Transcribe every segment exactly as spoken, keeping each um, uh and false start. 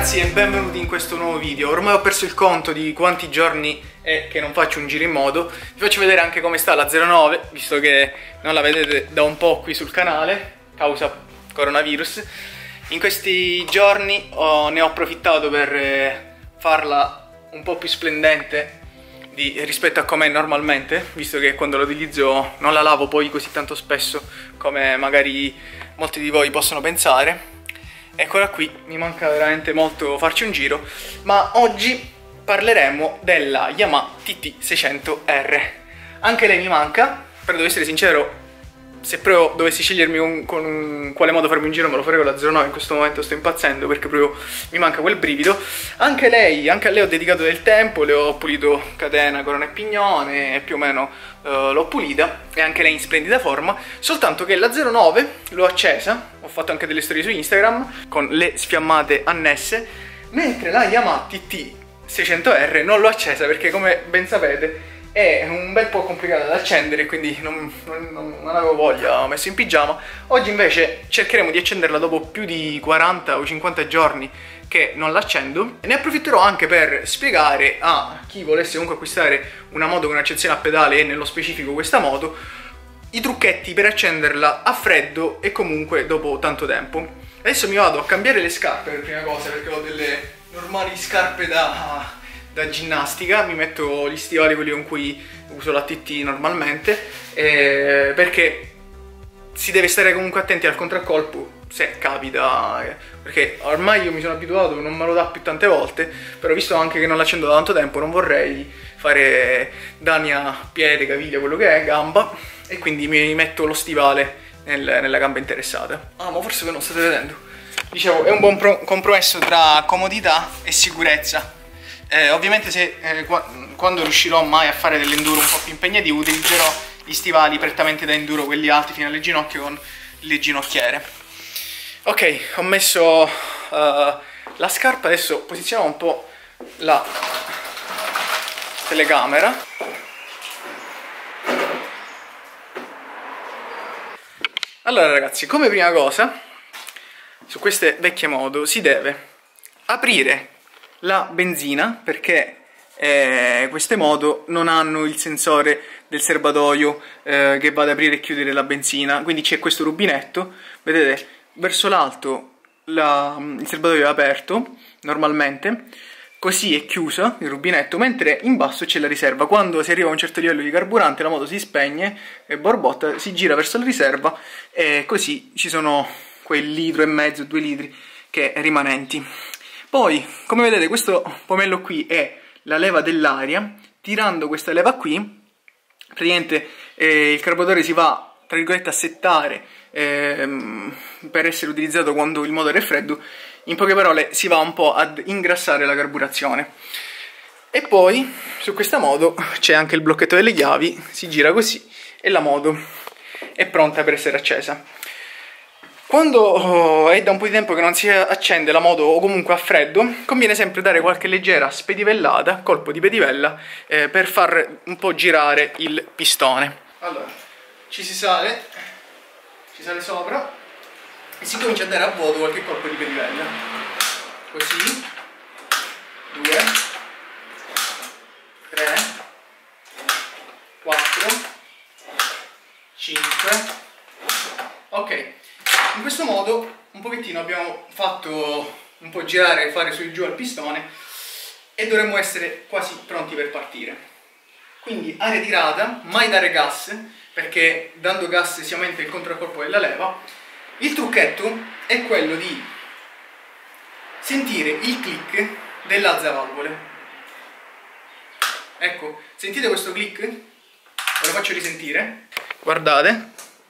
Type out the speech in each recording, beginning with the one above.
ragazzi e benvenuti in questo nuovo video. Ormai ho perso il conto di quanti giorni è che non faccio un giro in moto. Vi faccio vedere anche come sta la zero nove, visto che non la vedete da un po' qui sul canale, causa coronavirus. In questi giorni ho, ne ho approfittato per eh, farla un po' più splendente di, rispetto a com'è normalmente, visto che quando la utilizzo non la lavo poi così tanto spesso come magari molti di voi possono pensare. Eccola qui, mi manca veramente molto farci un giro, ma oggi parleremo della Yamaha T T seicento R. Anche lei mi manca, però devo essere sincero, se proprio dovessi scegliermi con, con un, quale modo farmi un giro me lo farei con la zero nove. In questo momento sto impazzendo perché proprio mi manca quel brivido. Anche lei, anche a lei ho dedicato del tempo, le ho pulito catena, corona e pignone, e più o meno uh, l'ho pulita, e anche lei in splendida forma. Soltanto che la zero nove l'ho accesa, ho fatto anche delle storie su Instagram con le sfiammate annesse, mentre la Yamaha T T seicento R non l'ho accesa perché, come ben sapete, è un bel po' complicata da accendere, quindi non, non, non avevo voglia, ho messo in pigiama. Oggi invece cercheremo di accenderla dopo più di quaranta o cinquanta giorni che non l'accendo, e ne approfitterò anche per spiegare a chi volesse comunque acquistare una moto con accezione a pedale, e nello specifico questa moto, i trucchetti per accenderla a freddo e comunque dopo tanto tempo. Adesso mi vado a cambiare le scarpe per prima cosa, perché ho delle normali scarpe da... da ginnastica, mi metto gli stivali, quelli con cui uso la T T normalmente, eh, perché si deve stare comunque attenti al contraccolpo se capita, eh, perché ormai io mi sono abituato, non me lo dà più tante volte, però visto anche che non l'accendo da tanto tempo non vorrei fare danni a piede, caviglia, quello che è, gamba, e quindi mi metto lo stivale nel, nella gamba interessata. Ah, ma forse voi non state vedendo. Dicevo, è un buon compromesso tra comodità e sicurezza. Eh, ovviamente se eh, qua, quando riuscirò mai a fare dell'enduro un po' più impegnativo utilizzerò gli stivali prettamente da enduro, quelli alti fino alle ginocchia con le ginocchiere. Ok, ho messo uh, la scarpa, adesso posizioniamo un po' la telecamera. Allora ragazzi, come prima cosa, su queste vecchie moto si deve aprire la benzina, perché eh, queste moto non hanno il sensore del serbatoio eh, che va ad aprire e chiudere la benzina, quindi c'è questo rubinetto, vedete, verso l'alto il serbatoio è aperto normalmente, così è chiuso il rubinetto, mentre in basso c'è la riserva. Quando si arriva a un certo livello di carburante la moto si spegne e borbotta, si gira verso la riserva e così ci sono quel litro e mezzo, due litri che rimanenti. Poi, come vedete, questo pomello qui è la leva dell'aria. Tirando questa leva qui, praticamente eh, il carburatore si va, tra virgolette, a settare ehm, per essere utilizzato quando il motore è freddo. In poche parole, si va un po' ad ingrassare la carburazione. E poi, su questa moto, c'è anche il blocchetto delle chiavi, si gira così e la moto è pronta per essere accesa. Quando oh, è da un po' di tempo che non si accende la moto, o comunque a freddo, conviene sempre dare qualche leggera spedivellata, colpo di pedivella, eh, per far un po' girare il pistone. Allora, ci si sale, ci sale sopra e si comincia a dare a vuoto qualche colpo di pedivella. Così, due, tre, quattro, cinque, ok. In questo modo un pochettino abbiamo fatto un po' girare, fare su e giù al pistone, e dovremmo essere quasi pronti per partire. Quindi aria tirata, mai dare gas, perché dando gas si aumenta il contraccolpo della leva. Il trucchetto è quello di sentire il click dell'alzavalvole. Ecco, sentite questo click? Ve lo faccio risentire. Guardate.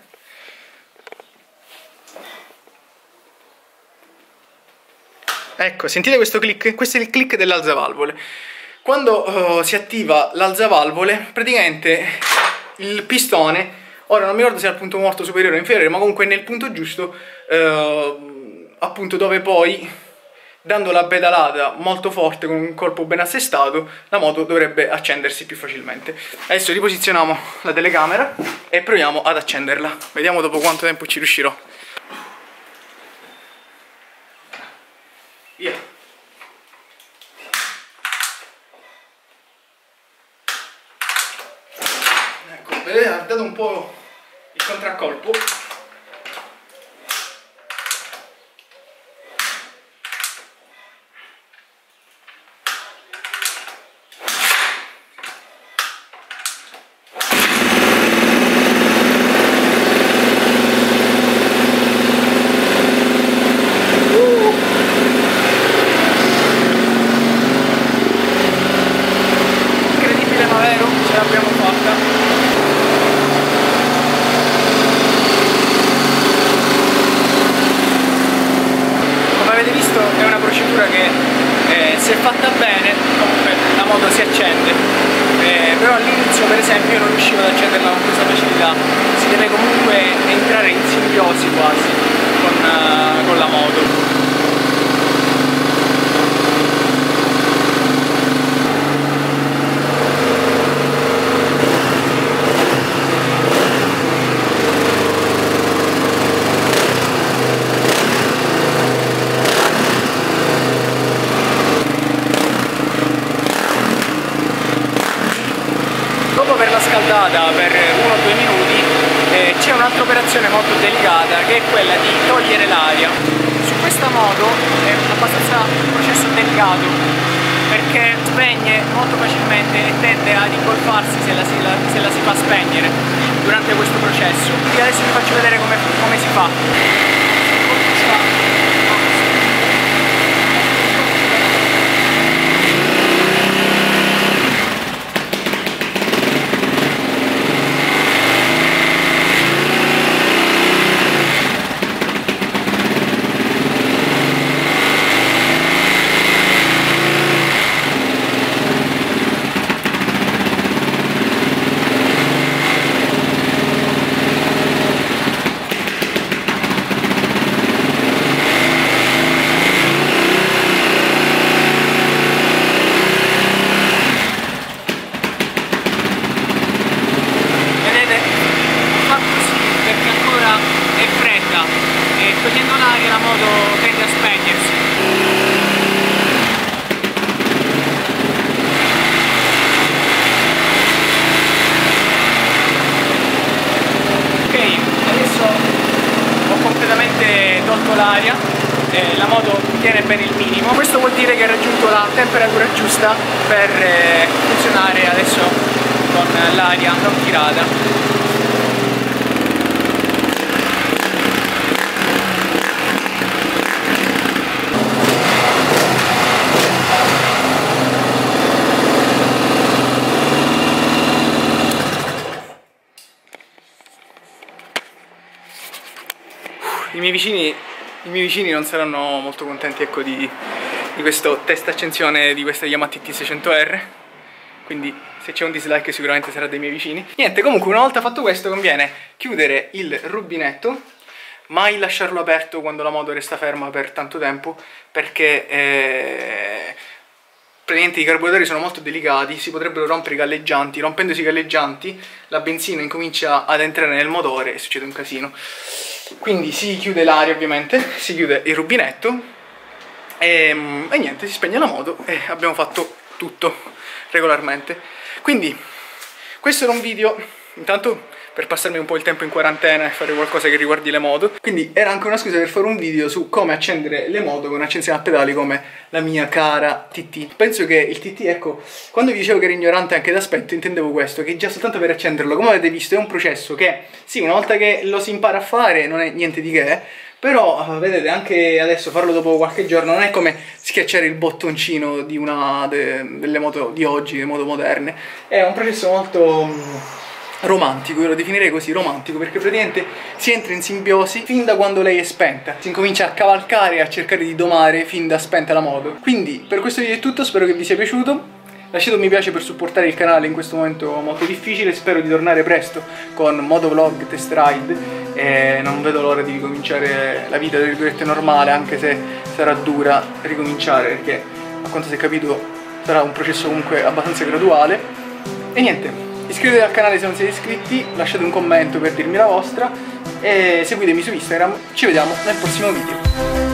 Ecco, sentite questo click? Questo è il click dell'alzavalvole. Quando uh, si attiva l'alzavalvole, praticamente il pistone, ora non mi ricordo se è al punto morto superiore o inferiore, ma comunque è nel punto giusto, uh, appunto dove poi, dando la pedalata molto forte con un colpo ben assestato, la moto dovrebbe accendersi più facilmente. Adesso riposizioniamo la telecamera e proviamo ad accenderla. Vediamo dopo quanto tempo ci riuscirò. Via. vedete, ha dato un po' il contraccolpo. Se fatta bene, comunque la moto si accende, eh, però all'inizio per esempio io non riuscivo ad accenderla con questa facilità. Si deve comunque entrare in simbiosi quasi con, uh, con la moto. Scaldata per uno o due minuti, eh, c'è un'altra operazione molto delicata che è quella di togliere l'aria. Su questa moto è abbastanza un processo delicato perché spegne molto facilmente e tende ad ingolfarsi se la, se la, se la si fa spegnere durante questo processo. Quindi adesso vi faccio vedere come, come si fa. Togliendo l'aria la moto tende a spegnersi. Ok, adesso ho completamente tolto l'aria, eh, la moto tiene bene il minimo. Questo vuol dire che ha raggiunto la temperatura giusta per eh, funzionare adesso con l'aria non tirata. I miei vicini, i miei vicini non saranno molto contenti, ecco, di, di questo test accensione di questa Yamaha T T seicento R, quindi se c'è un dislike sicuramente sarà dei miei vicini. Niente, comunque una volta fatto questo conviene chiudere il rubinetto, mai lasciarlo aperto quando la moto resta ferma per tanto tempo, perché eh, praticamente i carburatori sono molto delicati, si potrebbero rompere i galleggianti. Rompendosi i galleggianti la benzina incomincia ad entrare nel motore e succede un casino. Quindi si chiude l'aria, ovviamente, si chiude il rubinetto e, e niente, si spegne la moto e abbiamo fatto tutto regolarmente. Quindi questo era un video, intanto per passarmi un po' il tempo in quarantena e fare qualcosa che riguardi le moto. Quindi era anche una scusa per fare un video su come accendere le moto con accensione a pedali come la mia cara T T. Penso che il T T, ecco, quando vi dicevo che ero ignorante anche d'aspetto, intendevo questo, che già soltanto per accenderlo, come avete visto, è un processo che, sì, una volta che lo si impara a fare non è niente di che, però vedete, anche adesso farlo dopo qualche giorno non è come schiacciare il bottoncino di una de, delle moto di oggi, le moto moderne. È un processo molto romantico, io lo definirei così, romantico, perché praticamente si entra in simbiosi fin da quando lei è spenta, si incomincia a cavalcare e a cercare di domare fin da spenta la moto. Quindi per questo video è tutto, spero che vi sia piaciuto, lasciate un mi piace per supportare il canale in questo momento molto difficile, spero di tornare presto con motovlog, test ride e non vedo l'ora di ricominciare la vita tra virgolette normale, anche se sarà dura ricominciare, perché a quanto si è capito sarà un processo comunque abbastanza graduale. E niente, iscrivetevi al canale se non siete iscritti, lasciate un commento per dirmi la vostra e seguitemi su Instagram. Ci vediamo nel prossimo video.